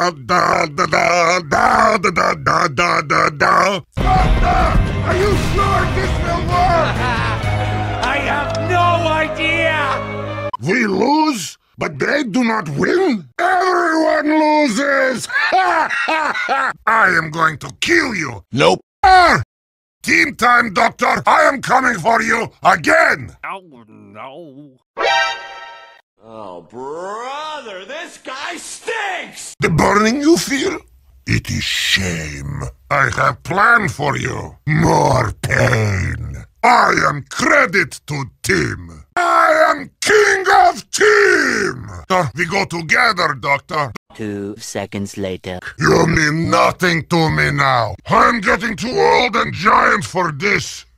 Are you sure this will work? I have no idea! We lose, but they do not win? Everyone loses! I am going to kill you! Nope. Team time, Doctor! I am coming for you again! Oh, no. Oh, brother, this guy stinks! The burning you feel? It is shame. I have planned for you. More pain. I am credit to Team. I am king of Team! We go together, Doctor. 2 seconds later. You mean nothing to me now. I'm getting too old and giant for this.